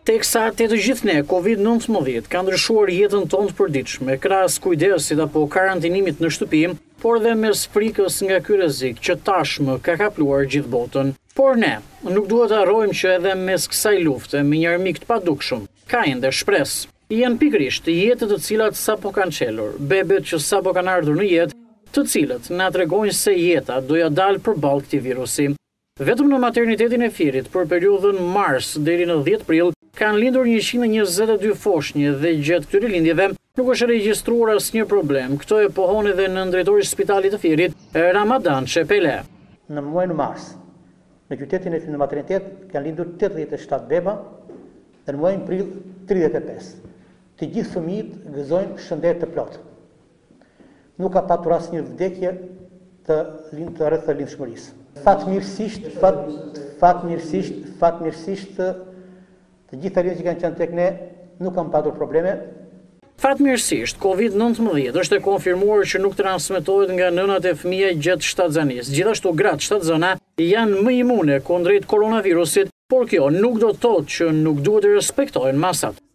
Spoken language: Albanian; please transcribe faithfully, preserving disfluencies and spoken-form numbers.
Teksa të të gjithë ne, Covid nëntëmbëdhjetë ka ndryshuar jetën tonë të përditshme, krahas kujdesit apo karantinimit në shtëpi, por dhe mes frikës nga ky rrezik që tashmë ka kapluar gjithë botën. Por ne, nuk duhet të harrojmë që edhe mes kësaj lufte me një armik të padukshëm, ka ende shpresë. Janë pikërisht jetët të cilat sapo kanë çelur, bebet që sapo kanë ardhur në jetë, të cilët na tregojnë se jeta do ja dalë përballë këtij virusi. Vetëm në maternitetin e Firit për periudhën mars deri në dhjetë prill kanë lindur njëqind e njëzet e dy foshnjë dhe gjatë këtyre lindjeve nuk është regjistruar asnjë problem. Këto e pohon edhe në drejtori i Spitalit të Firit, Ramadan Çepele. Në muajin mars, në qytetin e Firit në maternitet kanë lindur tetëdhjetë e shtatë beba dhe në muajin prill tridhjetë e pesë. Të gjithë fëmijët gëzojnë shëndet të plotë. Nuk ka patur asnjë vdekje të lind të rreth të lindshmërisë. Fatmirësisht, fat, fatmirësisht, fatmirësisht të gjitha rinjtë që kanë qenë tek ne nuk kanë patur probleme. Fatmirësisht, Covid nëntëmbëdhjetë është e konfirmuar që nuk transmetohet nga nënat e fëmijë gjatë shtatzanisë. Gjithashtu gratë shtatzëna janë më imune kundrejt koronavirusit, por kjo nuk do të thotë që nuk duhet të respektojnë masat.